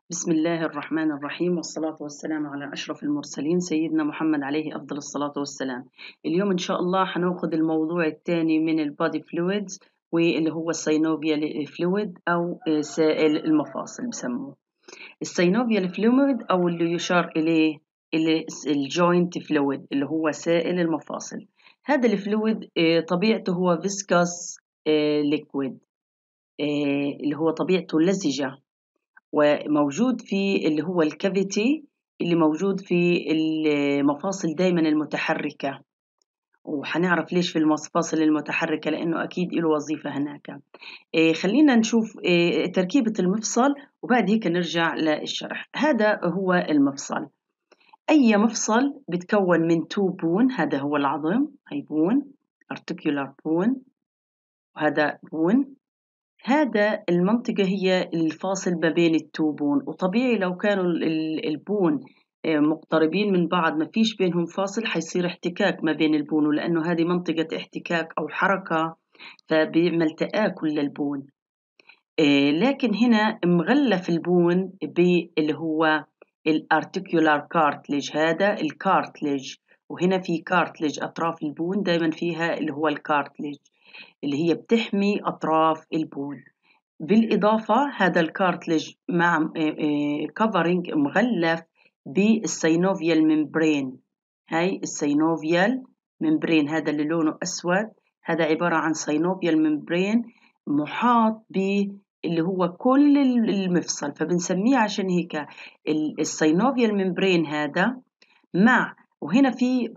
بسم الله الرحمن الرحيم والصلاة والسلام على أشرف المرسلين سيدنا محمد عليه أفضل الصلاة والسلام. اليوم إن شاء الله هناخد الموضوع الثاني من البادي فلويدز واللي هو السينوفيال فلويد أو سائل المفاصل بسموه السينوفيال فلويد أو اللي يشار إليه الجوينت فلويد اللي هو سائل المفاصل. هذا الفلويد طبيعته هو فيسكاس ليكويد، اللي هو طبيعته لزجة، وموجود في اللي هو الكافيتي اللي موجود في المفاصل دايما المتحركة، وحنعرف ليش في المفاصل المتحركة لأنه أكيد له وظيفة هناك. خلينا نشوف تركيبة المفصل وبعد هيك نرجع للشرح. هذا هو المفصل. أي مفصل بتكون من تو بون، هذا هو العظم، هي بون articular بون، وهذا بون. هذا المنطقة هي الفاصل ما بين التوبون، وطبيعي لو كانوا البون مقتربين من بعض ما فيش بينهم فاصل حيصير احتكاك ما بين البون، ولأنه هذه منطقة احتكاك أو حركة فبيعمل تآكل للبون. لكن هنا مغلف البون باللي هو الارتيكولار كارتليج، هذا الكارتليج، وهنا في كارتليج أطراف البون دايما فيها اللي هو الكارتليج اللي هي بتحمي أطراف البون. بالإضافة هذا الكارتليج مع كفرنج مغلف بالسينوفيال ممبرين. هاي السينوفيال ممبرين هذا اللي لونه أسود، هذا عبارة عن سينوفيال ممبرين محاط اللي هو كل المفصل، فبنسميه عشان هيك السينوفيال ممبرين هذا مع، وهنا في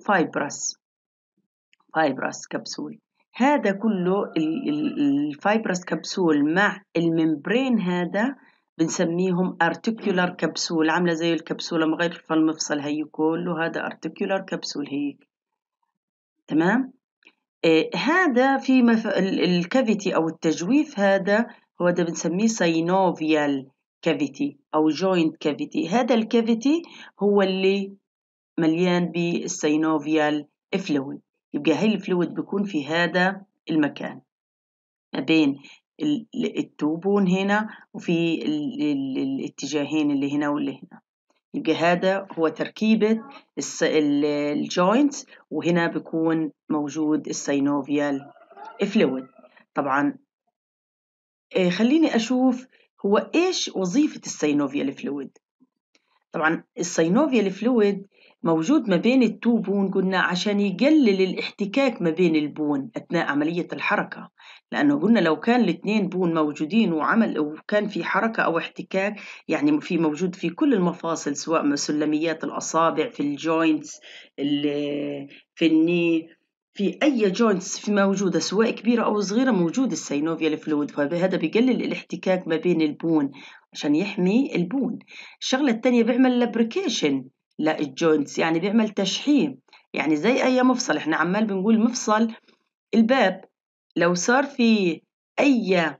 فايبرس كبسول. هذا كله الفايبرس كبسول مع الممبرين هذا بنسميهم ارتيكولار كبسول، عامله زي الكبسوله مغيرة المفصل، هي كله هذا ارتيكولار كبسول هيك. تمام. هذا في الكافيتي او التجويف، هذا هو ده بنسميه سينوفيال كافيتي او جوينت كافيتي. هذا الكافيتي هو اللي مليان بالسينوفيال فلويد. يبقى هاي الفلويد بيكون في هذا المكان ما بين التوبون هنا وفي الاتجاهين اللي هنا واللي هنا. يبقى هذا هو تركيبة الجوينتس، وهنا بيكون موجود السينوفيال فلويد. طبعا خليني أشوف هو إيش وظيفة السينوفيال فلويد. طبعا السينوفيال فلويد موجود ما بين التو بون، قلنا عشان يقلل الاحتكاك ما بين البون أثناء عملية الحركة، لأنه قلنا لو كان الاثنين بون موجودين وكان في حركة أو احتكاك، يعني في موجود في كل المفاصل سواء سلميات الأصابع، في الجوينتس، في الني، في أي جوينتس في موجودة سواء كبيرة أو صغيرة موجود السينوفيال فلويد، فهذا بيقلل الاحتكاك ما بين البون عشان يحمي البون. الشغلة التانية بيعمل لابريكيشن للجوينتس، يعني بيعمل تشحيم، يعني زي أي مفصل. إحنا عمال بنقول مفصل الباب لو صار في أي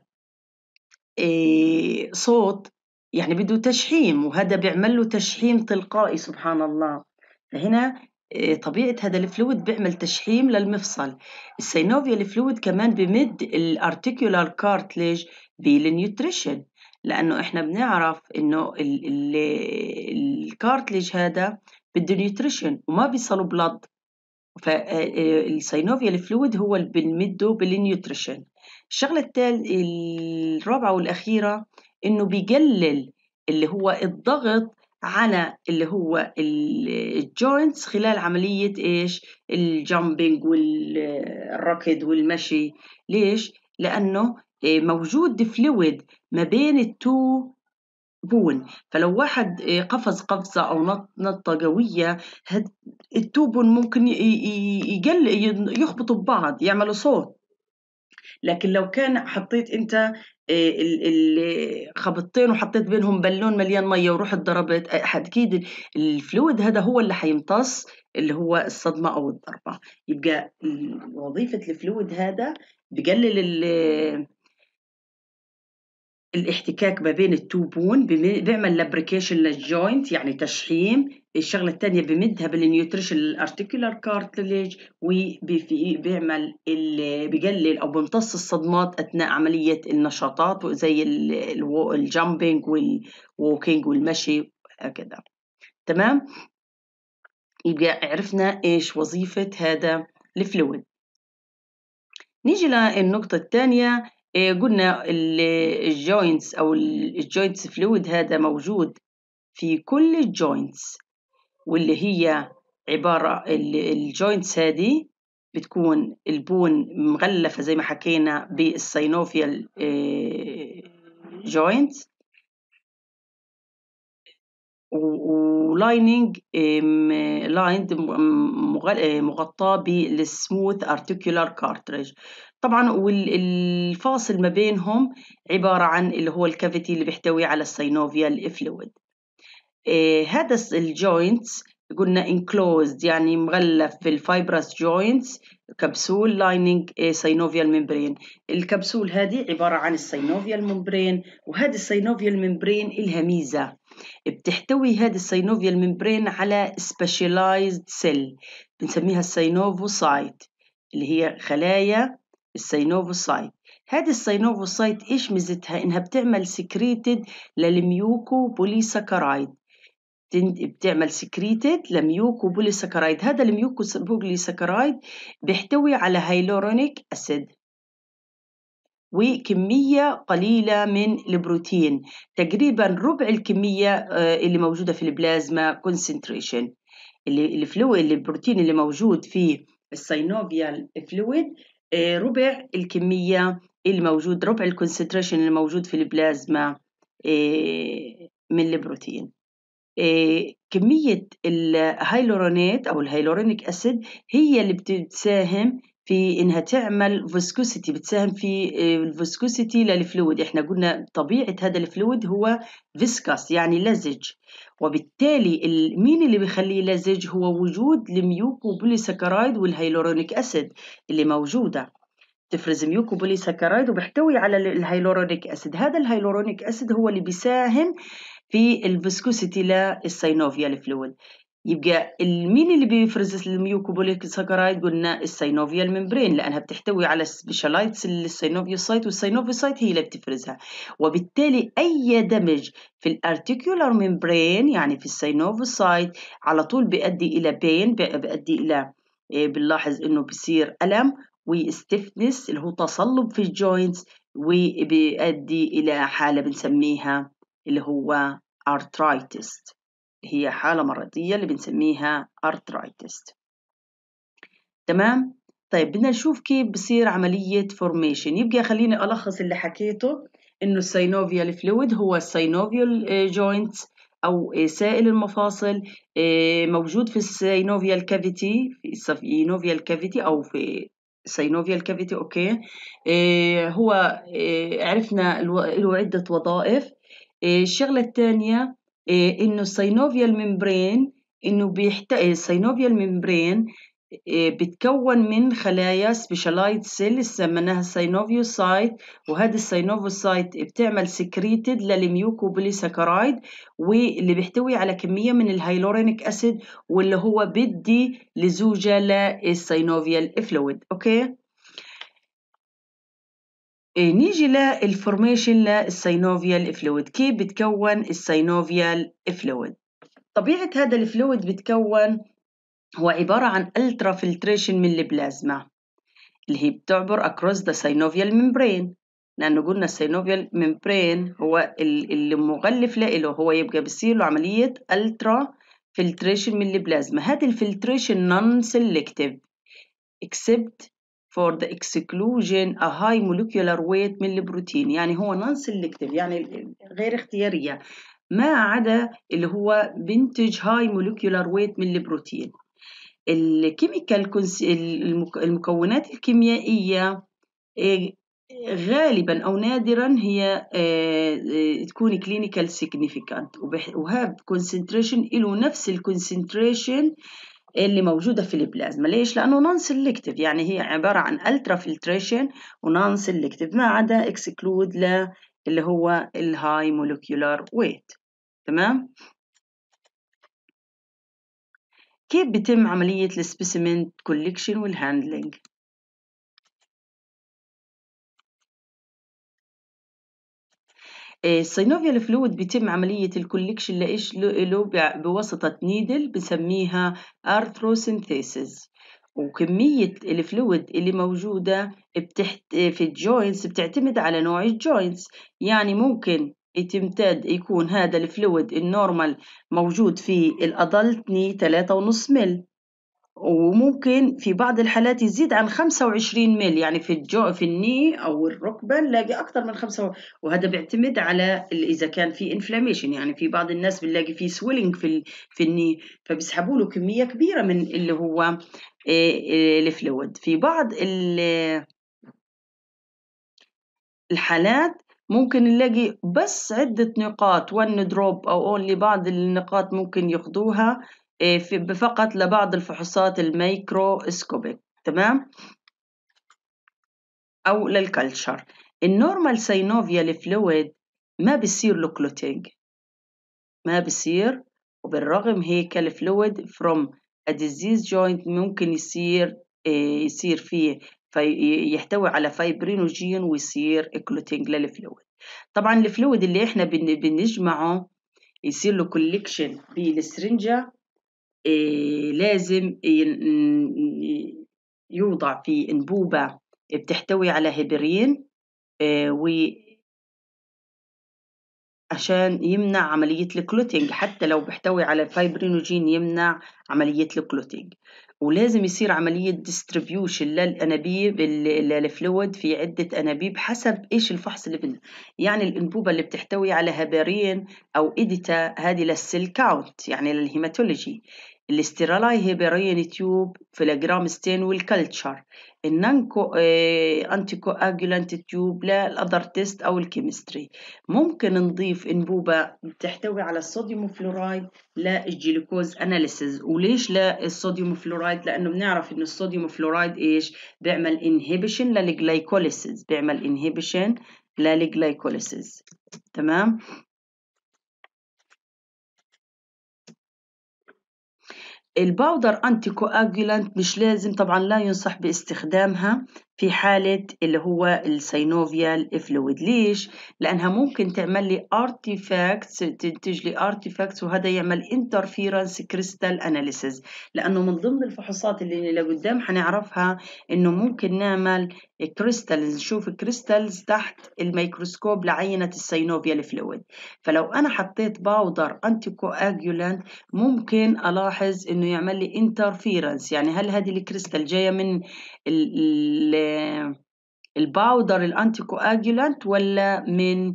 صوت يعني بده تشحيم، وهذا بيعمل له تشحيم تلقائي سبحان الله. فهنا طبيعة هذا الفلويد بيعمل تشحيم للمفصل. السينوفيال فلويد كمان بمد الارتيكولار كارتليج بالنيوتريشن، لأنه إحنا بنعرف إنه الكارتليج هذا بده نيوتريشن وما بيصلوا بلد، فالسينوفيال فلويد هو اللي بنمده بالنيوتريشن. الشغلة الرابعة والأخيرة إنه بيقلل اللي هو الضغط على اللي هو الجوينتس خلال عملية إيش الجامبينج والركض والمشي. ليش؟ لأنه موجود فلويد ما بين التو بون، فلو واحد قفز قفزة أو نطة قوية، التوبون ممكن يخبطوا ببعض يعملوا صوت. لكن لو كان حطيت انت خبطتين وحطيت بينهم بالون مليان ميه ورحت ضربت، اكيد الفلويد هذا هو اللي حيمتص اللي هو الصدمه او الضربه. يبقى وظيفه الفلويد هذا بقلل الاحتكاك ما بين التو بون، بيعمل لابريكيشن للجوينت يعني تشحيم. الشغلة الثانية بمدها بالنيوتريشن الارتيكولار كارتليج، وبيعمل بيقلل أو بيمتص الصدمات أثناء عملية النشاطات زي الجامبينج والووكينج والمشي هكذا. تمام، يبقى عرفنا إيش وظيفة هذا الفلويد. نيجي للنقطة الثانية. قلنا الجوينتس أو الجوينتس فلويد هذا موجود في كل الجوينتس، واللي هي عبارة الجوينتس هذه بتكون البون مغلفة زي ما حكينا بالسينوفيال جوينتس، ولايننج لايند مغطاه بالسموث ارتيكولار كارتريج. طبعا والفاصل ما بينهم عباره عن اللي هو الكافيتي اللي بيحتوي على السينوفيال فلويد. هذا الجوينتس قلنا enclosed يعني مغلف بالفايبرس جوينتس كبسول لايننج سينوفيال ممبرين. الكبسول هذه عباره عن السينوفيال ممبرين، وهذه السينوفيال ممبرين إلها ميزه، بتحتوي هذه السينوفيال ممبرين على specialized cell بنسميها السينوفوسايت، اللي هي خلايا السينوفوسايت. هذه السينوفوسايت إيش ميزتها؟ إنها بتعمل سكريتد للميوكو بوليساكرايد، بتعمل سكريتد لميوكو بوليساكرايد. هذا الميوكو بوليساكرايد بيحتوي على هيلورونيك أسيد وكمية قليلة من البروتين، تقريبا ربع الكمية اللي موجودة في البلازما كونسنتريشن. البروتين اللي موجود في السينوفيال فلويد ربع الكمية اللي موجود، ربع الكونسنتريشن اللي موجود في البلازما من البروتين. كمية الهيلورونات أو الهيلورونيك أسيد هي اللي بتساهم في إنها تعمل فيسكوسيتي، بتساهم في الفيسكوسيتي للفلويد. إحنا قلنا طبيعة هذا الفلويد هو فيسكاس يعني لزج، وبالتالي مين اللي بيخليه لزج؟ هو وجود الميوكو بوليساكرايد والهيلورونيك أسيد اللي موجودة، تفرز ميوكو بوليساكرايد وبيحتوي على الهيلورونيك أسيد. هذا الهيلورونيك أسيد هو اللي بيساهم في الفيسكوسيتي للسينوفيال فلويد. يبقى مين اللي بيفرز الميوكوبوليساكرايد؟ قلنا السينوفيال ممبرين، لأنها بتحتوي على سبيشالايتس السينوفيوسايت، والسينوفيوسايت هي اللي بتفرزها. وبالتالي أي دمج في الارتيكولار ممبرين يعني في السينوفيوسايت على طول بيؤدي إلى بين، بيؤدي إلى بنلاحظ إنه بيصير ألم وستيفنس اللي هو تصلب في الجوينتس، وبيؤدي إلى حالة بنسميها اللي هو arthritis، هي حالة مرضية اللي بنسميها arthritis. تمام؟ طيب بدنا نشوف كيف بصير عملية formation. يبقى خليني ألخص اللي حكيته، إنه السينوفيال فلويد هو السينوفيال جوينتس أو سائل المفاصل، موجود في السينوفيال كافيتي، في السينوفيال كافيتي أو في سينوفيال كافيتي. أوكي، هو عرفنا له عدة وظائف. الشغلة الثانية إنه السينوفيال ممبرين، إنه السينوفيال ممبرين بتكون من خلايا سبيشالايت سيل سميناها السينوفيوسايت، وهذه السينوفيوسايت بتعمل سكريتد للميوكوبوليساكرايد، واللي بيحتوي على كمية من الهيلورونيك أسيد، واللي هو بدي لزوجة للسينوفيال فلويد. أوكي، نيجي للفورميشن للسينوفيال فلويد. كيف بتكون السينوفيال فلويد؟ طبيعة هذا الفلويد بتكون هو عبارة عن الترا فلتريشن من البلازما اللي هي بتعبر across the synovial membrane، لأنه قلنا السينوفيال ممبرين هو اللي مغلف له، هو يبقى بيصير له عملية الترا فلتريشن من البلازما. هذه الفلتريشن non selective except for the exclusion a high molecular weight من البروتين، يعني هو non selective يعني غير اختيارية، ما عدا اللي هو بنتج high molecular weight من البروتين. الكيميكال المكونات الكيميائية غالبا أو نادرا هي تكون كلينيكال سيجنيفيكانت، وهاب كونسنتريشن له نفس الكونسنتريشن اللي موجودة في البلازما. ليش؟ لأنه نون سيلكتيف، يعني هي عبارة عن الترا فلتريشن ونون سيلكتيف، ما عدا اكسكلود اللي هو الهاي مولكيولار ويت. تمام. كيف بتم عملية السبيسيمنت كوليكشن والهاندلنج؟ السينوفيال فلويد بيتم عملية الكوليكشن لإيش له بواسطة نيدل بسميها أرثروسينثيسيس، وكمية الفلويد اللي موجودة في الجوينتس بتعتمد على نوع الجوينتس. يعني ممكن تمتد يكون هذا الفلويد النورمال موجود في الأدلت ني 3.5 مل، وممكن في بعض الحالات يزيد عن 25 مل، يعني في الني او الركبه نلاقي اكثر من 5. وهذا بيعتمد على اذا كان في انفلاميشن، يعني في بعض الناس بنلاقي في سويلنج في الني، فبيسحبوا له كميه كبيره من اللي هو الفلويد. في بعض الحالات ممكن نلاقي بس عدة نقاط 1 دروب أو أونلي بعض النقاط ممكن ياخدوها فقط لبعض الفحوصات الميكروسكوبيك. تمام، أو للكلتشر. النورمال سينوفيال فلويد ما بيصير له كلوتينج، ما بيصير، وبالرغم هيك الفلويد from a disease joint ممكن يصير فيه يحتوي على فايبرينوجين ويصير كلوتينج للفلويد. طبعا الفلويد اللي احنا بنجمعه يصير له كوليكشن بالسرنجة، لازم يوضع في انبوبة بتحتوي على هيبرين، عشان يمنع عملية الكلوتينج. حتى لو بيحتوي على فايبرينوجين يمنع عملية الكلوتينج. ولازم يصير عملية ديستريبيوشن للأنابيب للفلويد في عدة أنابيب حسب إيش الفحص اللي بدنا. يعني الأنبوبة اللي بتحتوي على هبارين أو إيديتا هذه للسيل كاونت، يعني للهيماتولوجي. الاستيرالاي هيبارين تيوب في الجرام ستين والكلتشر. النانكو أنتي كواجولانت تيوب للأذر تيست أو الكيمستري. ممكن نضيف انبوبه بتحتوي على الصوديوم فلورايد للجلوكوز اناليسيز. وليش لا الصوديوم فلورايد؟ لانه بنعرف ان الصوديوم فلورايد ايش بيعمل؟ انهبيشن للجلايكوليسيز، بيعمل انهبيشن للجلايكوليسيز. تمام. الباودر أنتي كواجولانت مش لازم، طبعا لا ينصح باستخدامها في حالة اللي هو السينوفيال فلويد. ليش؟ لأنها ممكن تعمل لي artifacts، تنتج لي artifacts، وهذا يعمل interference crystal analysis. لأنه من ضمن الفحوصات اللي لقدام حنعرفها إنه ممكن نعمل كريستالز، نشوف كريستالز تحت الميكروسكوب لعينة السينوفيال فلويد. فلو أنا حطيت باودر أنتي كواجولانت ممكن ألاحظ إنه يعمل لي انترفيرنس. يعني هل هذه الكريستال جاية من الباودر الأنتي كواجولانت ولا من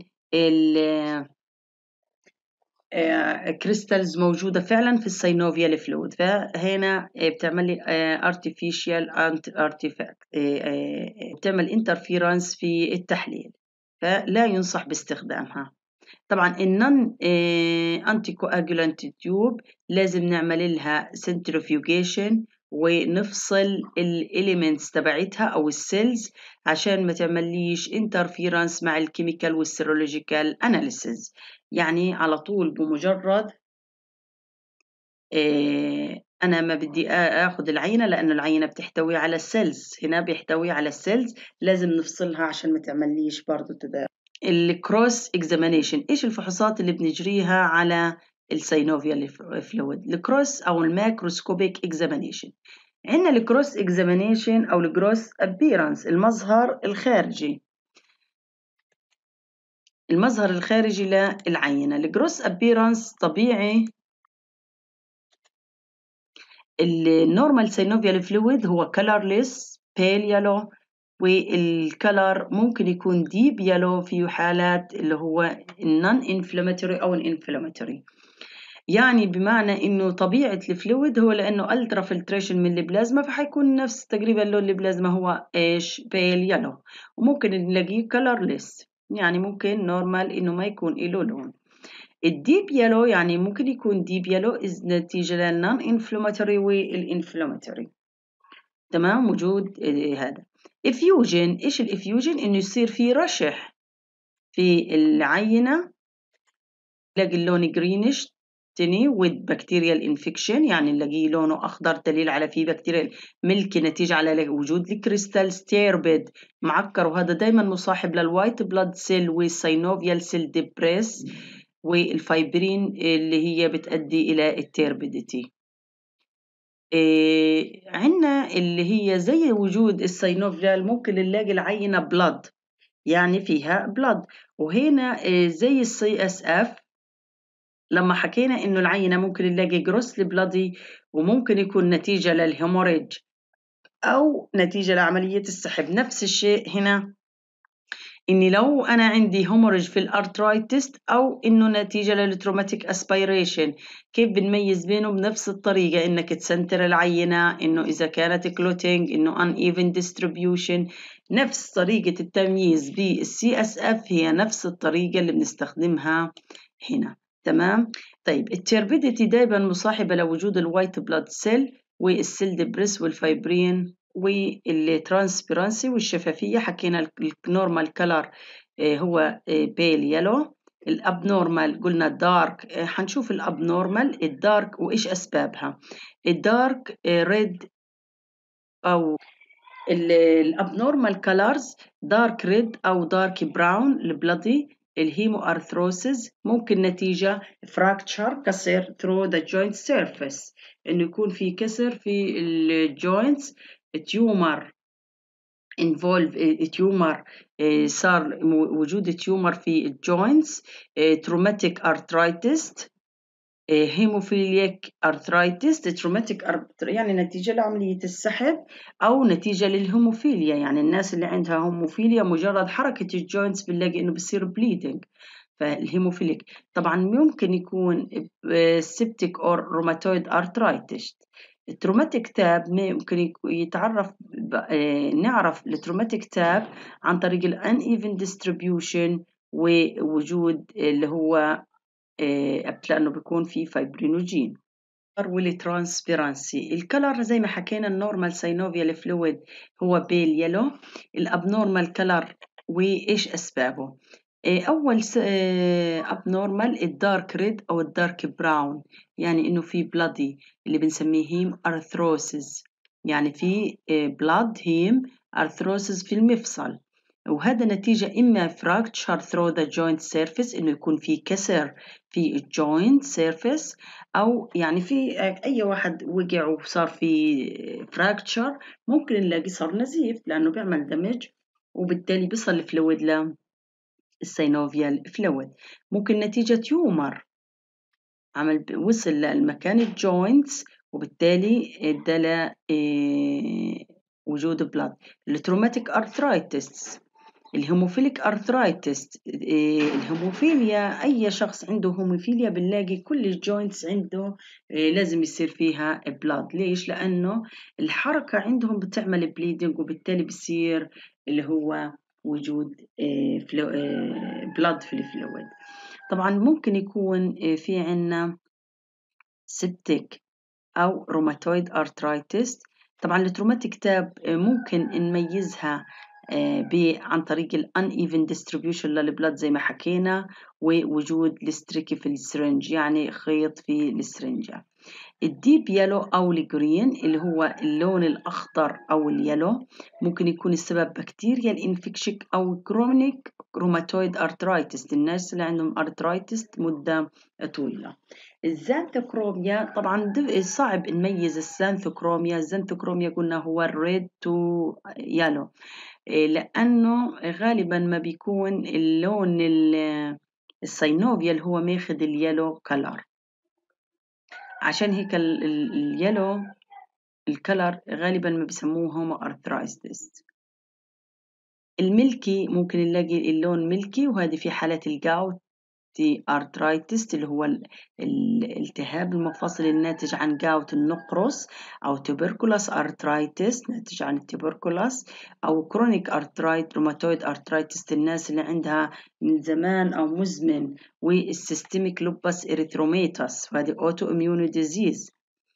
كريستالز موجودة فعلا في السينوفيال فلويد؟ فهنا بتعمل لي artificial artifact، بتعمل انترفيرنس في التحليل، فلا ينصح باستخدامها. طبعا النون انتي كواجولانت تيوب لازم نعمل لها سنترفيوجيشن ونفصل الاليمنتس تبعتها او السيلز عشان ما تعمليش انترفيرنس مع الكيميكال والسيرولوجيكال اناليسيز. يعني على طول بمجرد انا ما بدي اخذ العينه، لانه العينه بتحتوي على السيلز، هنا بيحتوي على السيلز، لازم نفصلها عشان ما تعمليش برضه تداعي. الكروس اكزامينيشن، ايش الفحوصات اللي بنجريها على السينوفيال فلويد؟ الكروس او الماكروسكوبيك اكزامينيشن. عندنا الكروس اكزامينيشن او الجروس ابيرانس، المظهر الخارجي، المظهر الخارجي للعينه. الجروس ابيرانس طبيعي النورمال سينوفيال فلويد هو colorless pale yellow، والكلر ممكن يكون ديب يلو في حالات اللي هو النون انفلاماتوري او الانفلاماتوري. يعني بمعنى انه طبيعه الفلويد هو لانه الترا فلتريشن من البلازما، فحيكون نفس تقريبا لون البلازما هو ايش؟ بيل يلو. وممكن نلاقيه كلرليس، يعني ممكن نورمال انه ما يكون له لون. الديب يلو يعني ممكن يكون ديب يلو نتيجه للنون انفلاماتوري والانفلاماتوري. تمام، وجود هذا افيوجن. ايش الافيوجن؟ انه يصير فيه رشح في العينة نلاقي اللون جرينش تني with bacterial infection، يعني نلاقيه لونه أخضر دليل على فيه بكتيريا ملكي نتيجة على وجود الكريستال ستيربيد معكر، وهذا دايما مصاحب للوايت بلاد سيل والسينوفيال سيل ديبريس والفايبرين اللي هي بتؤدي إلى التيربيديتي. عندنا اللي هي زي وجود السينوفيال ممكن نلاقي العينة بلاد، يعني فيها بلاد، وهنا زي السي اس اف لما حكينا إنه العينة ممكن نلاقي جروسلي بلادي، وممكن يكون نتيجة للهيموريج أو نتيجة لعملية السحب. نفس الشيء هنا إني لو أنا عندي هيموريج في الأرترايتس أو إنه نتيجة للتروماتيك أسبيريشن، كيف بنميز بينهم؟ بنفس الطريقة إنك تسنتر العينة، إنه إذا كانت كلوتينج، إنه uneven distribution. نفس طريقة التمييز بالسي اس اف هي نفس الطريقة اللي بنستخدمها هنا. تمام. طيب التيربيديتي دايما مصاحبة لوجود الوايت بلاد سيل والسيل ديبريس والفايبرين والترانسبيرنسي والشفافية. حكينا النورمال كلر هو بيل يلو، الابنورمال قلنا دارك. حنشوف الابنورمال الدارك وايش اسبابها. الدارك ريد او الابنورمال كلرز دارك ريد او دارك براون البلدي. الهيمو ارثروسيس ممكن نتيجة فراكتشر كسر through the joint surface، انه يكون في كسر في الجوينتس. تيومر involve تيومر صار وجود تيومر في الجوينتس. تروماتيك ارثرايتس، هيموفيليك ارثرايتس. تروماتيك يعني نتيجة لعملية السحب أو نتيجة للهيموفيليا، يعني الناس اللي عندها هيموفيليا مجرد حركة الجوينتس بنلاقي إنه بصير بليدنج، فالهيموفيليك. طبعا ممكن يكون سيبتيك أو روماتويد ارثرايتس. التروماتيك تاب ممكن يتعرف نعرف التروماتيك تاب عن طريق الان ايفن ديستريبيوشن ووجود اللي هو لأنه بيكون في فايبرينوجين. والترانسبيرانسي الكلر زي ما حكينا النورمال سينوفيال فلويد هو بيل يلو. الابنورمال كلر وايش اسبابه؟ اول ابنورمال الدارك ريد او الدارك براون، يعني انه في بلادي اللي بنسميه هيم ارثروسيس، يعني في بلاد هيم ارثروسيس في المفصل، وهذا نتيجة إما fracture through the joint surface إنه يكون في كسر في الجوينت سيرفيس، أو يعني في أي واحد وقع وصار في فراكتشر ممكن نلاقي صار نزيف لأنه بيعمل دمج، وبالتالي بيصل الفلويد للسينوفيال فلويد. ممكن نتيجة تيومر عمل وصل لمكان الجوينتس وبالتالي ادى وجود بلاد. التروماتيك ارثرايتس، الهيموفيليك ارثرايتس. الهيموفيليا اي شخص عنده هيموفيليا بنلاقي كل الجوينتس عنده لازم يصير فيها بلاد. ليش؟ لانه الحركه عندهم بتعمل بليدنج وبالتالي بصير اللي هو وجود بلاد في الفلويد. طبعا ممكن يكون في عنا سبتيك او روماتويد ارثرايتس. طبعا التروماتيك تاب ممكن نميزها عن طريق ال uneven distribution للبلد زي ما حكينا، ووجود الستريكي في السرنج يعني خيط في السرنجة. الديب يلو أو الجرين اللي هو اللون الأخضر أو اليلو ممكن يكون السبب بكتيريال انفكشن أو كرونيك روماتويد أرترايتس، الناس اللي عندهم أرترايتس مدة طويلة. الزانثوكروميا طبعا صعب نميز الزانثوكروميا. الزانثوكروميا قلنا هو الريد تو يلو، لأنه غالبا ما بيكون اللون السينوفيال هو ماخذ اليلو كلر، عشان هيك اليلو الكلر غالبا ما بيسموه هومو ارثرايتس. الملكي ممكن نلاقي اللون ملكي، وهذه في حالة الجاوت ارثرايتس اللي هو الالتهاب المفاصل الناتج عن جاوت النقرس، او تبركولاس ارثرايتس ناتج عن التبركولاس، او كرونيك ارثرايت روماتويد ارثرايتس الناس اللي عندها من زمان او مزمن، والسيستميك لوبس اريثروميتاس وهذه اوتو اميون ديزيز.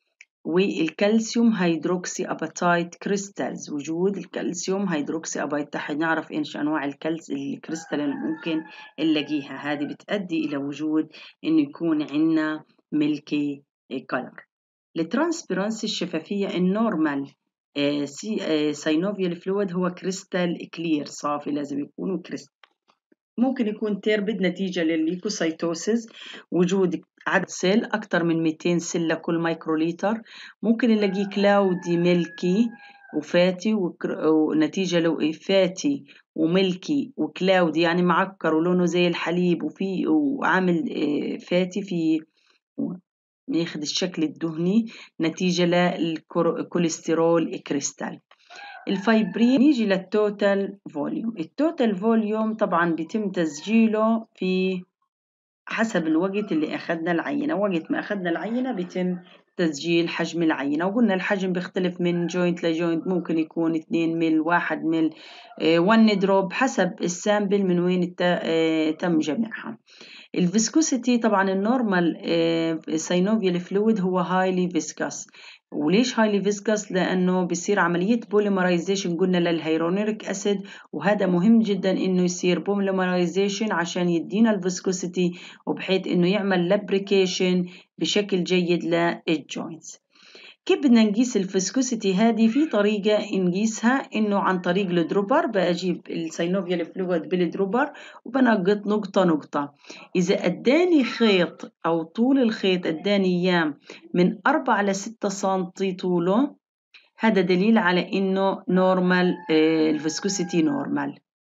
والكالسيوم هيدروكسي أباتايت كريستالز، وجود الكالسيوم هيدروكسي أباتايت، نعرف إيش أنواع الكريستال اللي ممكن نلاقيها. هذه بتؤدي إلى وجود إنه يكون عندنا ميلكي كولر. الترانسبيرنسي الشفافية النورمال ساينوفيال فلويد هو كريستال كلير صافي، لازم يكونوا كريستال. ممكن يكون تيربد نتيجة للليكوسايتوسيس، وجود عدد سيل أكثر من 200 سيل لكل مايكروليتر. ممكن نلاقيه كلاودي ميلكي وفاتي ونتيجة لو فاتي وملكي وكلاودي يعني معكر ولونه زي الحليب وعامل فاتي في ياخد الشكل الدهني نتيجة للكوليسترول كريستال. الفايبرين نيجي للتوتال فوليوم. التوتال فوليوم طبعا بيتم تسجيله في حسب الوقت اللي أخذنا العينة. وقت ما أخذنا العينة بيتم تسجيل حجم العينة، وقلنا الحجم بيختلف من جوينت لجوينت، ممكن يكون 2 مل 1 مل 1 دروب حسب السامبل من وين تم جمعها. الفيسكوسيتي طبعا النورمال ساينوفيال فلويد هو هايلي فيسكاس. وليش هايلي فيسكاس؟ لأنه بيصير عملية بوليمرايزيشن قلنا للهيرونيريك أسيد، وهذا مهم جدا إنه يصير بوليمرايزيشن عشان يدينا الفيسكوسيتي، وبحيث إنه يعمل لابريكيشن بشكل جيد للجوينتس. كيف بدنا نقيس الفيسكوسيتي هذه؟ في طريقة نقيسها إنه عن طريق الدروبر. بجيب الساينوفيال فلويد بالدروبر وبنقط نقطة نقطة. إذا أداني خيط أو طول الخيط أداني إياه من 4 ل 6 سنتي طوله، هذا دليل على إنه نورمال، الفيسكوسيتي نورمال.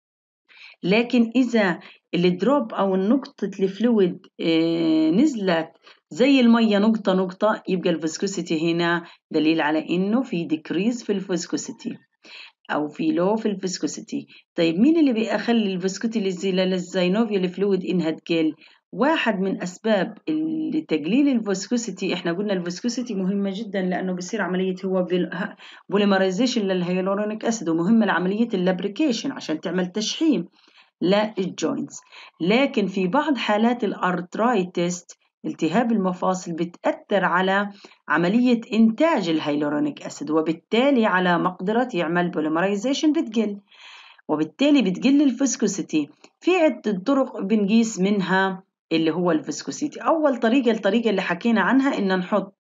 لكن إذا الدروب أو نقطة الفلويد نزلت زي المية نقطة نقطة، يبقى الفيسكوسيتي هنا دليل على إنه في ديكريز في الفيسكوسيتي أو في لو في الفيسكوسيتي. طيب مين اللي بيخلي الفيسكوسيتي للساينوفيال فلويد إنها تقل؟ واحد من أسباب تقليل الفيسكوسيتي، إحنا قلنا الفيسكوسيتي مهمة جدا لأنه بيصير عملية هو بوليمرايزيشن للهيالورونيك أسيد، ومهمة لعملية اللابريكيشن عشان تعمل تشحيم للجوينتس. لكن في بعض حالات الارترايتس التهاب المفاصل بتأثر على عملية إنتاج الهيلورونيك أسيد، وبالتالي على مقدرة يعمل بوليمرايزيشن بتقل، وبالتالي بتقل الفيسكوسيتي. في عدة طرق بنقيس منها اللي هو الفيسكوسيتي. أول طريقة الطريقة اللي حكينا عنها إن نحط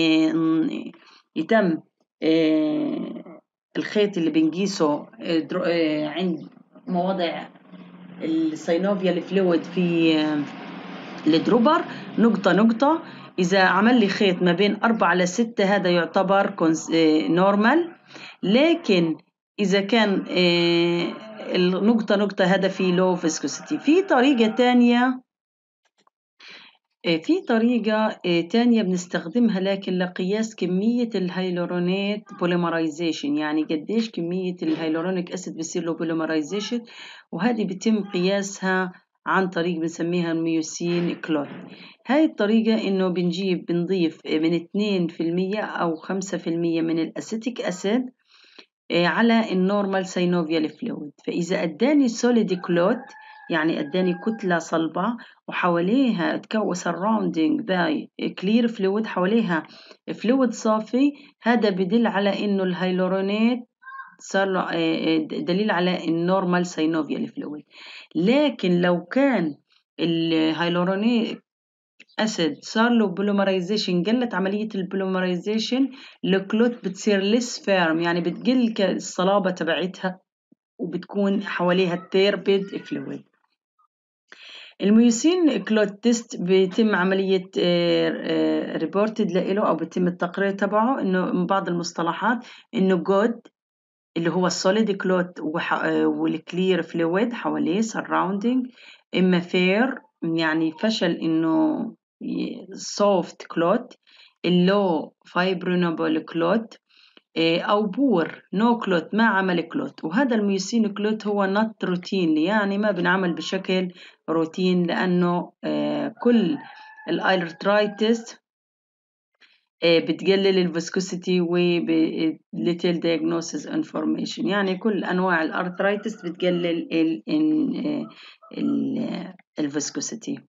يتم الخيط اللي بنقيسه عند مواضع الساينوفيال فلويد في الدروبر نقطة نقطة. إذا عمل لي خيط ما بين 4 ل 6 هذا يعتبر نورمال. لكن إذا كان النقطة نقطة هذا في لو فيسكوسيتي. في طريقة تانية بنستخدمها لكن لقياس كمية الهيلورونات بوليمرايزيشن، يعني قديش كمية الهيلورونيك أسيد بيصير له بوليمرايزيشن، وهذه بيتم قياسها عن طريق بنسميها الميوسين كلوت. هاي الطريقة إنه بنضيف من 2% أو 5% من الأسيتيك أسيد على النورمال ساينوفيال فلويد. فإذا أداني سوليد كلوت يعني أداني كتلة صلبة وحواليها تكون surrounding by clear fluid، حواليها فلويد صافي، هذا بدل على إنه الهيلورونات صار له دليل على النورمال ساينوفيال فلويد. لكن لو كان الهيلورونات أسيد صار له بوليمرايزيشن، قلت عملية البوليمرايزيشن، الكلوت بتصير ليس فيرم يعني بتقل الصلابة تبعتها وبتكون حواليها تيربيد فلويد. الميوسين كلوت تيست بيتم عملية ريبورتد له أو بيتم التقرير تبعه إنه من بعض المصطلحات إنه جود اللي هو السوليد كلوت والكلير فلويد حواليه سراوندينج، إما فير يعني فشل إنه soft كلوت، اللو فايبرينابل كلوت، أو بور نو كلوت ما عمل كلوت. وهذا الميوسين كلوت هو نوت روتين، يعني ما بنعمل بشكل روتين لأنه كل الارترايتس بتقلل الفيسكوسيتي و little diagnosis information، يعني كل أنواع الارترايتس بتقلل الفيسكوسيتي.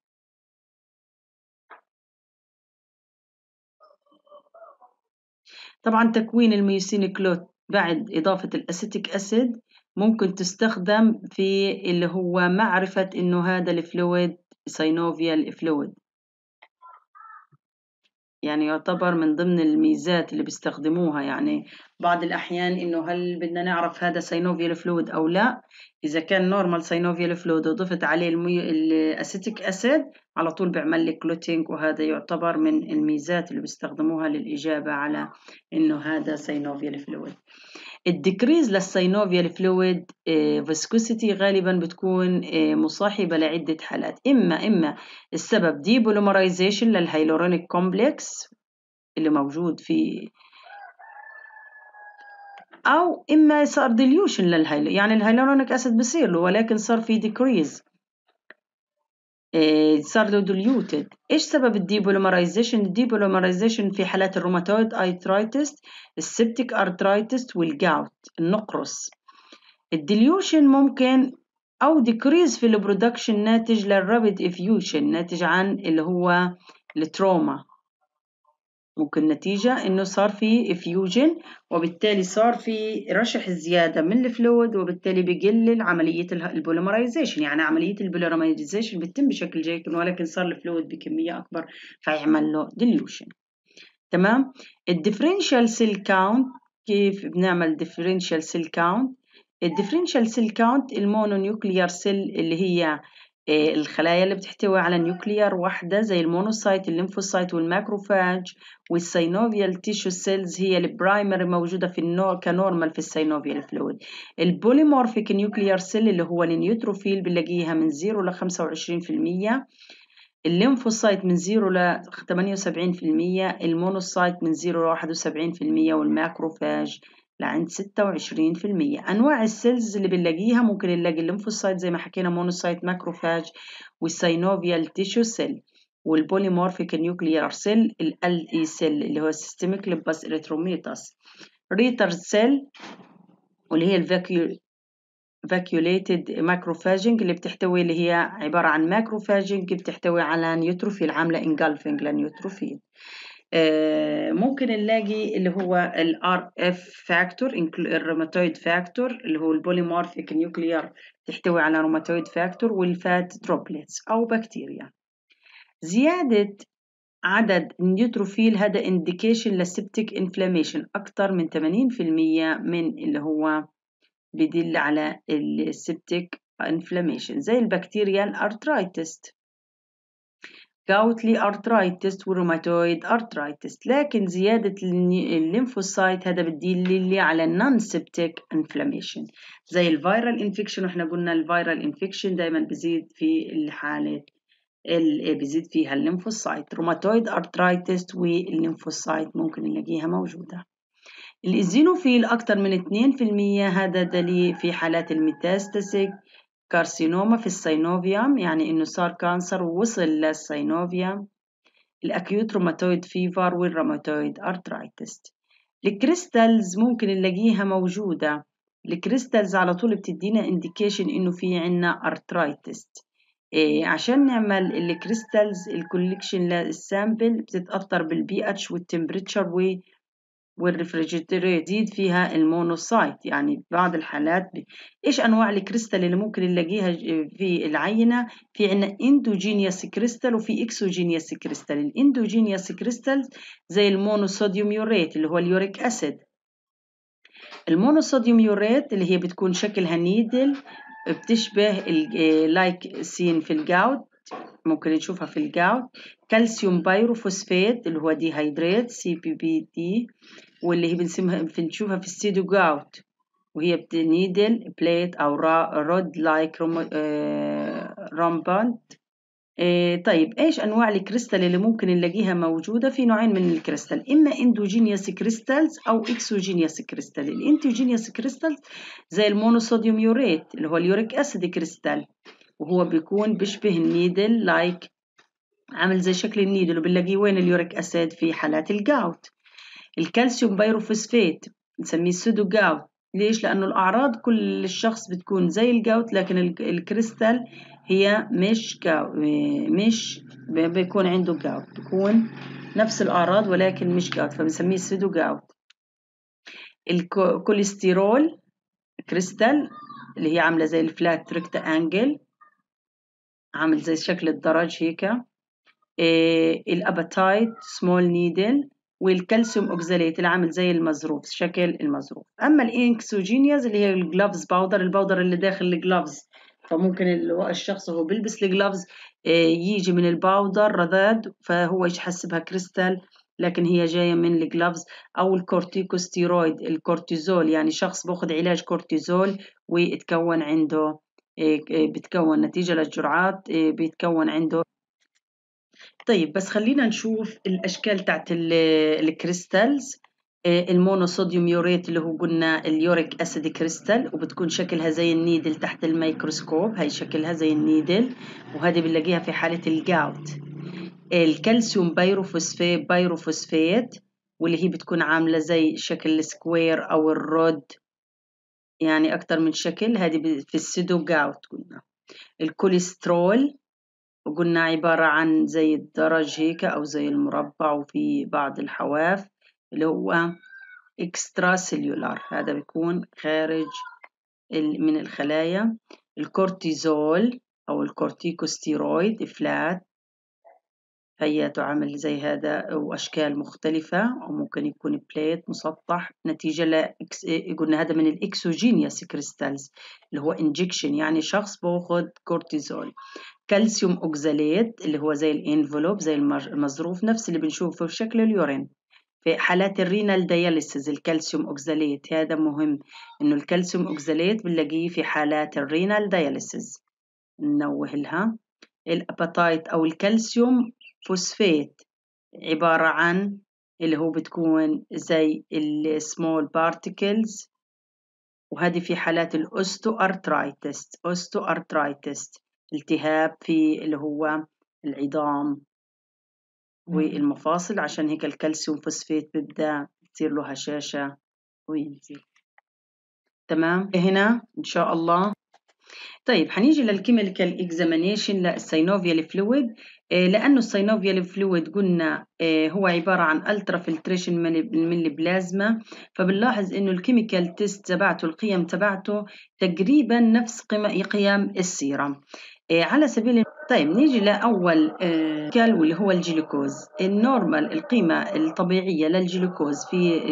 طبعا تكوين الميوسين كلوت بعد إضافة الأسيتيك أسيد ممكن تستخدم في اللي هو معرفة إنه هذا الفلويد سينوفيال فلويد، يعني يعتبر من ضمن الميزات اللي بيستخدموها. يعني بعض الأحيان إنه هل بدنا نعرف هذا سينوفيال فلويد أو لا، إذا كان نورمال سينوفيال فلويد وضفت عليه الأسيتيك أسيد على طول بيعمل لك كلوتينج، وهذا يعتبر من الميزات اللي بيستخدموها للإجابة على إنه هذا سينوفيال فلويد. الديكريز للسينوفيال فلويد فيسكوسيتي غالبا بتكون مصاحبة لعدة حالات، إما السبب ديبوليمرايزيشن للهيلورونيك كومبلكس اللي موجود في، أو إما صار ديليوشن يعني الهيلورونيك أسيد بصير له ولكن صار في ديكريز، صار له ديليوتد. ايش سبب الديبوليمرايزيشن؟ الديبوليمرايزيشن في حالات الروماتويد ايترايتس، السبتيك ارترايتس، والجاوت النقرس. الديليوشن ممكن او ديكريز في البرودكشن ناتج للرابيد افيوشن، ناتج عن اللي هو التروما، ممكن نتيجة انه صار في افيوجن وبالتالي صار في رشح زيادة من الفلويد، وبالتالي بيقلل عملية البوليمرايزيشن. يعني عملية البوليمرايزيشن بتتم بشكل جيد ولكن صار الفلويد بكمية اكبر فيعمل له ديليوشن. تمام. الديفرنشال سيل كاونت، كيف بنعمل ديفرنشال سيل كاونت؟ الديفرنشال سيل كاونت المونونيوكليار سيل اللي هي الخلايا اللي بتحتوي على نيوكليار واحدة زي المونوسايت، الليمفوسايت، والماكروفاج، والسينوفيال تيشو سيلز هي البرايمري موجودة في كنورمال في السينوفيال فلويد. البوليمورفيك نيوكليار سيل اللي هو النيوتروفيل بنلاقيها من 0 ل 25%، الليمفوسايت من 0 ل 78%، المونوسايت من 0 ل 71%، والماكروفاج لعند 26%. أنواع السيلز اللي بنلاقيها ممكن نلاقي الليمفوسايت زي ما حكينا مونوسايت ماكروفاج، والسينوفيال تيشو سيل، والبوليمورفيك نيوكليار سيل، ال اي سيل اللي هو السيستميك لبس اريثروميتاس، ريتر سيل واللي هي vacuolated macrophaging اللي بتحتوي اللي هي عبارة عن macrophaging بتحتوي على نيوتروفيل عاملة engulfing للنيوتروفيل. ممكن نلاقي اللي هو ال RF factor الروماتويد فاكتور اللي هو البوليمورفيك نيوكليار تحتوي على روماتويد فاكتور، والفات دروبلتس أو بكتيريا. زيادة عدد النيوتروفيل هذا indication للسبتيك انفلاميشن، أكثر من 80% من اللي هو بدل على السبتيك انفلاميشن زي البكتيريال ارترايتس، جاوتلي ارترايتس، وروماتويد ارترايتس. لكن زيادة الليمفوسايت هذا بدل على النون سبتيك انفلاميشن زي الفيرال انفكشن، واحنا قلنا الفيرال انفكشن دايما بيزيد في الحالة اللي بيزيد فيها الليمفوسايت. روماتويد ارترايتس والليمفوسايت ممكن نلاقيها موجودة. الإزينوفيل أكتر من 2%، هذا دليل في حالات الميتاستاسيك كارسينوما في السينوفيوم، يعني إنه صار كانسر ووصل للسينوفيوم. الأكيوت روماتويد فيفر والروماتويد أرترايتس. الكريستالز ممكن نلاقيها موجودة، الكريستالز على طول بتدينا إنديكيشن إنه في عنا أرترايتس. عشان نعمل الكريستالز الكوليكشن للسامبل بتتأثر بالبي اتش والتمبريتشر والريفريجيتور يزيد فيها المونوسايت. يعني بعض الحالات ايش انواع الكريستال اللي ممكن نلاقيها في العينه؟ في عندنا اندوجينيوس كريستال وفي اكسوجينيوس كريستال. الاندوجينيوس كريستال زي المونوصوديوم يوريت اللي هو اليوريك اسيد. المونوصوديوم يوريت اللي هي بتكون شكلها نيدل بتشبه لايك سين في الجاوت، ممكن نشوفها في الجاوت. كالسيوم بايروفوسفات اللي هو دي هيدرات CPBD، واللي هي بنشوفها في السيدو جاوت وهي نيدل بليت او رود لايك رامبانت. طيب ايش انواع الكريستال اللي ممكن نلاقيها موجوده؟ في نوعين من الكريستال، اما اندوجينيوس كريستالز او اكسوجينيوس كريستال. الاندوجينيوس كريستال زي المونوصوديوم يوريت اللي هو اليوريك اسيد كريستال، وهو بيكون بيشبه النيدل لايك، عامل زي شكل النيدل، وبنلاقيه وين؟ اليوريك اسيد في حالات الجاوت. الكالسيوم بايروفوسفات نسميه سودو جاوت. ليش؟ لأنه الأعراض كل الشخص بتكون زي الجاوت، لكن الكريستال هي مش بيكون عنده جاوت، بيكون نفس الأعراض ولكن مش جاوت، فبنسميه سودو جاوت. الكوليسترول كريستال اللي هي عاملة زي الفلات ريكتا انجل، عامل زي شكل الدرج هيك. الاباتايت سمول نيدل، والكالسيوم اوكزاليت اللي عامل زي المظروف، شكل المظروف. اما الانكسوجينياز اللي هي الجلافز باودر، الباودر اللي داخل الجلافز، فممكن الشخص وهو بيلبس الجلافز يجي من الباودر رذاذ فهو يحسبها كريستال، لكن هي جاية من الجلافز. أو الكورتيكوستيرويد الكورتيزول، يعني شخص باخد علاج كورتيزول ويتكون عنده بتكون نتيجة للجرعات بيتكون عنده. طيب بس خلينا نشوف الأشكال تاعت الكريستالز. المونوصوديوم يوريت اللي هو قلنا اليوريك أسيد كريستال، وبتكون شكلها زي النيدل تحت الميكروسكوب، هاي شكلها زي النيدل، وهذه بنلاقيها في حالة الجاوت. الكالسيوم بايروفوسفات واللي هي بتكون عاملة زي شكل السكوير أو الرود، يعني أكتر من شكل، هذه في السيدو جاوت. قلنا الكوليسترول، وقلنا عبارة عن زي الدرج هيك أو زي المربع وفي بعض الحواف، اللي هو إكسترا سيلولار، هذا بيكون خارج من الخلايا. الكورتيزول أو الكورتيكوستيرويد فلات، هي تعمل زي هذا وأشكال مختلفة، وممكن يكون بليت مسطح نتيجة قلنا هذا من الإكسوجينيوس كريستالز اللي هو انجكشن، يعني شخص باخد كورتيزول. كالسيوم اوكزاليت اللي هو زي الانفلوب زي المظروف، نفس اللي بنشوفه في شكل اليورين. في حالات الرينال دياليسيس الكالسيوم اوكزاليت، هذا مهم انه الكالسيوم اوكزاليت بنلاقيه في حالات الرينال دياليسيس، ننوه لها. الاباتايت او الكالسيوم فوسفات عبارة عن اللي هو بتكون زي السمول بارتيكلز، وهذه في حالات الأوستو أرترايتس التهاب في اللي هو العظام والمفاصل، عشان هيك الكالسيوم فوسفات بيبدأ تصير له هشاشة وينزل. تمام هنا إن شاء الله. طيب هنيجي للكيميكال اكزامينيشن للسينوفيال فلويد. لانه السينوفيال فلويد قلنا هو عباره عن الترا فلتريشن من البلازما، فبنلاحظ انه الكيميكال تيست تبعته القيم تبعته تقريبا نفس قيم السيرم. على سبيل طيب نيجي لاول كال واللي هو الجلوكوز. النورمال القيمه الطبيعيه للجلوكوز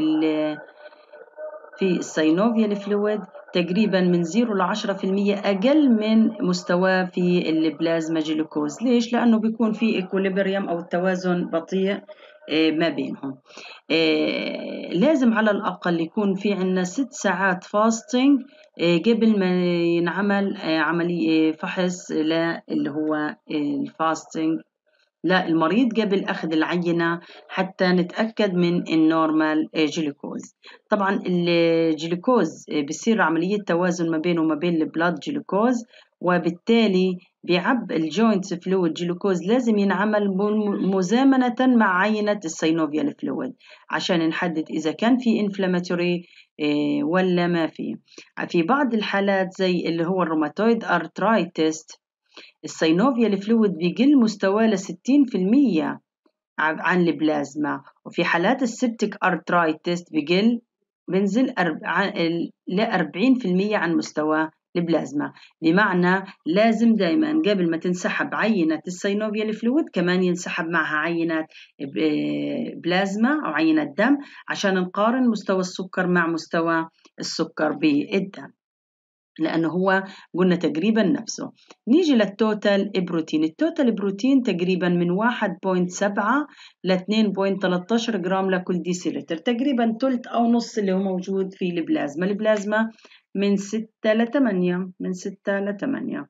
في السينوفيال فلويد تقريبا من 0 ل 10% أقل من مستواه في البلازما جلوكوز. ليش؟ لأنه بيكون في إكوليبريم أو التوازن بطيء ما بينهم. لازم على الأقل يكون في عنا 6 ساعات فاستنج قبل ما ينعمل عملية فحص اللي هو الفاستنج للمريض قبل أخذ العينة حتى نتأكد من النورمال جلوكوز. طبعا الجلوكوز بيصير عملية توازن ما بينه وما بين البلاد جلوكوز، وبالتالي بيعب الجوينت فلويد جلوكوز لازم ينعمل مزامنة مع عينة السينوفيال فلويد عشان نحدد إذا كان في انفلاماتوري ولا ما في. في بعض الحالات زي اللي هو الروماتويد أرترايتس السينوفيال فلويد بيقل مستواه ل 60% عن البلازما، وفي حالات السبتيك أرترايتس بنزل ل 40% عن مستوى البلازما. بمعنى لازم دايما قبل ما تنسحب عينة السينوفيال فلويد كمان ينسحب معها عينة بلازما أو عينة دم عشان نقارن مستوى السكر مع مستوى السكر بالدم، لأنه هو قلنا تقريبا نفسه. نيجي للتوتال بروتين. التوتال بروتين تقريبا من 1.7 ل 2.13 جرام لكل ديسيلتر، تقريبا ثلث أو نص اللي هو موجود في البلازما. البلازما من 6 ل 8.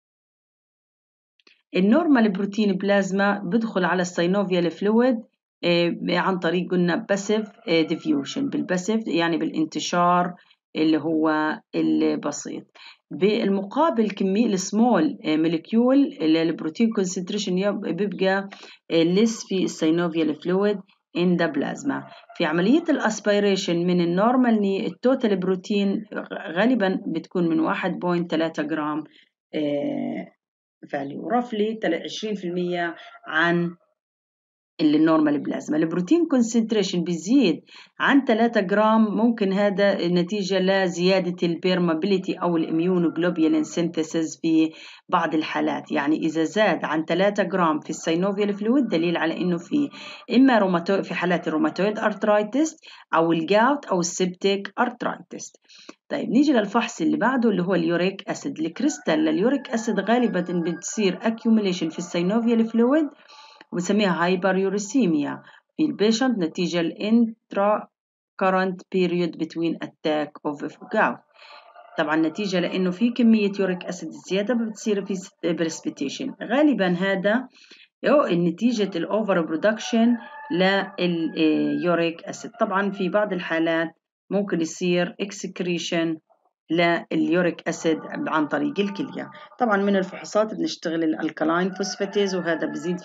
النورمال بروتين بلازما بدخل على السينوفيال فلويد عن طريق قلنا باسيف ديفيوشن، بالباسيف يعني بالانتشار اللي هو البسيط. بالمقابل كمية السمول موليكيول البروتين كونسنتريشن بيبقى ليس في السينوفيال فلويد in the plasma. في عملية الاسبيريشن من النورمال التوتال بروتين غالبا بتكون من 1.3 جرام value roughly 20% عن اللي النورمال بلازما. البروتين كونسنتريشن بيزيد عن 3 جرام، ممكن هذا نتيجة لزيادة البيرمابيليتي أو الإميونوجلوبولين سينثيسيس في بعض الحالات. يعني إذا زاد عن 3 جرام في السينوفيال فلويد دليل على إنه في إما في حالات الروماتويد أرترايتس أو الجاوت أو السبتيك أرترايتس. طيب نيجي للفحص اللي بعده اللي هو اليوريك أسيد. الكريستال لليوريك أسيد غالبا بتصير accumulation في السينوفيال فلويد وبنسميها هايبريوريسيميا في البيشنت نتيجة الانترا current period between attack of gout. طبعا نتيجة لأنه في كمية يوريك أسيد زيادة بتصير في بريسبيتيشن. غالبا هذا نتيجة الأوفر برودكشن لليوريك أسيد. طبعا في بعض الحالات ممكن يصير اكسكريشن لليوريك أسيد عن طريق الكلية. طبعا من الفحوصات بنشتغل الألكالاين فوسفاتيز وهذا بزيد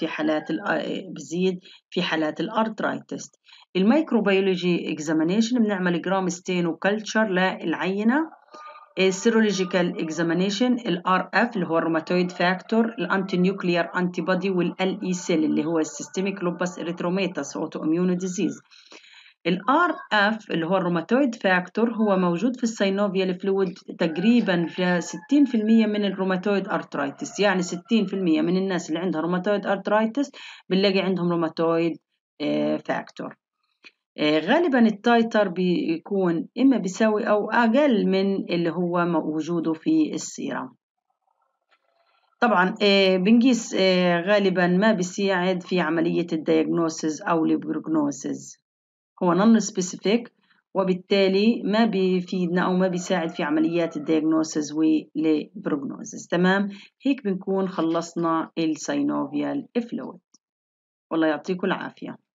في حالات الأرترايتس. الميكروبيولوجي اكزامينيشن بنعمل جرام ستين وكلتشر للعينة. السيرولوجيكال اكزامينيشن الار اف اللي هو الروماتويد فاكتور، الانتي نيوكليير انتي بودي، والال اي سيل اللي هو السيستميك لوبس اريثروميتاس اوتو اميونو ديزيز. الار اف اللي هو الروماتويد فاكتور هو موجود في السينوفيال فلويد تقريبا في 60% من الروماتويد ارترايتس. يعني 60% من الناس اللي عندها روماتويد ارترايتس بنلاقي عندهم روماتويد فاكتور. غالبا التايتر بيكون إما بيساوي أو أقل من اللي هو موجوده في السيرم. طبعا بنقيس غالبا ما بيساعد في عملية الدياغنوسيس أو البروجنوسيس، هو نون سبيسيفيك وبالتالي ما بيفيدنا أو ما بيساعد في عمليات الدياغنوسيس والبروجنوسيس. تمام، هيك بنكون خلصنا السينوفيال فلويد. والله يعطيكم العافية.